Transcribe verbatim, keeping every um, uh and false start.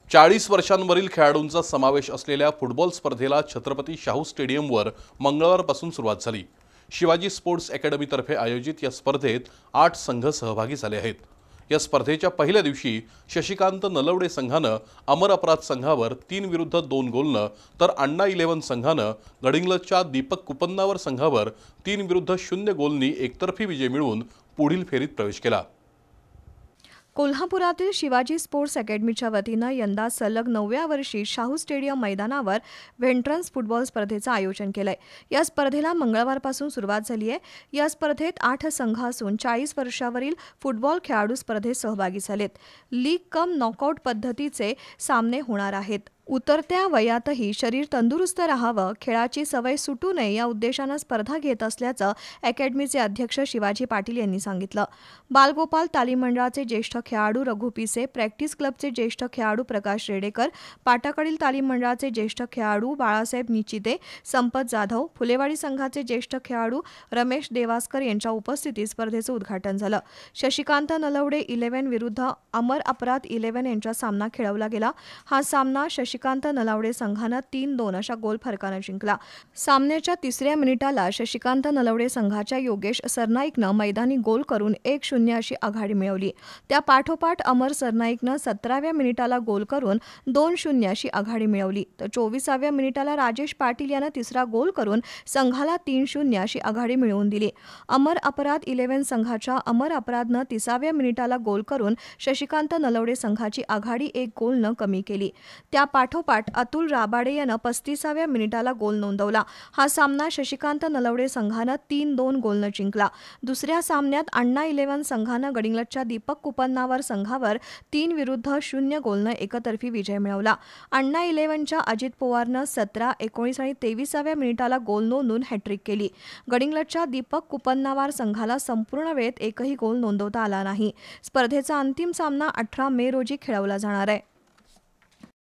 चाळीस वर्षांवरील खेळाडूंचा समावेश असलेल्या फुटबॉल स्पर्धेला छत्रपती शाहू स्टेडियमवर मंगळवारपासून सुरुवात झाली। शिवाजी स्पोर्ट्स अकॅडमीतर्फे आयोजित या स्पर्धेत आठ संघ सहभागी झाले आहेत। या स्पर्धेच्या पहिल्या दिवशी शशिकांत नलवडे संघाने अमर अपराध संघावर तीन विरुद्ध दोन गोलने तर अण्णा इलेव्हन संघाने गडिंग्लजच्या दीपक कुपन्नावर संघावर तीन विरुद्ध शून्य गोलनी एकतर्फी विजय मिळवून पुढील फेरीत प्रवेश केला। कोल्हापुरातील शिवाजी स्पोर्ट्स अकॅडमीच्या वतीने यंदा सलग नवव्या वर्षी शाहू स्टेडियम मैदानावर व्हेटरन्स फुटबॉल स्पर्धेचं आयोजन केलंय। या स्पर्धेला मंगळवारपासून सुरुवात झाली आहे। या स्पर्धेत आठ संघ असून चाळीस वर्षावरील फुटबॉल खेळाडू स्पर्धेत सहभागी झालेत। लीग कम नॉकआउट पद्धतीचे सामने होणार आहेत। उतरत्या वयातही शरीर तंदुरुस्त राहावं, खेळाची सवय सुटू नये या उद्देशानं स्पर्धा घेत असल्याचं अकॅडमीचे अध्यक्ष शिवाजी पाटील यांनी सांगितलं। बालगोपाल तालीम मंडळाचे ज्येष्ठ खेळाडू रघु पिसे, प्रॅक्टिस क्लबचे ज्येष्ठ खेळाडू प्रकाश रेडेकर, पाटाकडील तालीम मंडळाचे ज्येष्ठ खेळाडू बाळासाहेब निचिते, संपत जाधव, फुलेवाडी संघाचे ज्येष्ठ खेळाडू रमेश देवास्कर यांच्या उपस्थितीत स्पर्धेचं उद्घाटन झालं। शशिकांत नलवडे इलेव्हन विरुद्ध अमर अपराध इलेव्हन यांचा सामना खेळवला गेला। हा सामना शशिकांत नलावडे संघानं तीन दोन अशा गोल फरकानं जिंकला। सामन्याच्या तिसऱ्या मिनिटाला शशिकांत नलवडे संघाच्या योगेश सरनाईकनं मैदानी गोल करून एक शून्य अशी आघाडी मिळवली। त्या पाठोपाठ अमर सरनाईकनं सतराव्या मिनिटाला गोल करून दोन शून्य अशी आघाडी मिळवली, तर चोवीसाव्या मिनिटाला राजेश पाटील यानं तिसरा गोल करून संघाला तीन शून्य अशी आघाडी मिळवून दिली। अमर अपराध इलेव्हन संघाच्या अमर अपराधनं तिसाव्या मिनिटाला गोल करून शशिकांत नलवडे संघाची आघाडी एक गोलनं कमी केली। त्या पाठोपाठ अतुल राबाडे यानं पस्तीसाव्या मिनिटाला गोल नोंदवला। हा सामना शशिकांत नलवडे संघानं तीन दोन गोलनं जिंकला। दुसऱ्या सामन्यात अण्णा इलेव्हन संघानं गडिंग्लजच्या दीपक कुपन्नावर संघावर तीन विरुद्ध शून्य गोलनं एकतर्फी विजय मिळवला। अण्णा इलेव्हनच्या अजित पवारनं सतरा, एकोणीस आणि तेविसाव्या मिनिटाला गोल नोंदवून हॅट्रिक केली। गडिंग्लजच्या दीपक कुपन्नावर संघाला संपूर्ण वेळेत एकही गोल नोंदवता आला नाही। स्पर्धेचा अंतिम सामना अठरा मे रोजी खेळवला जाणार आहे।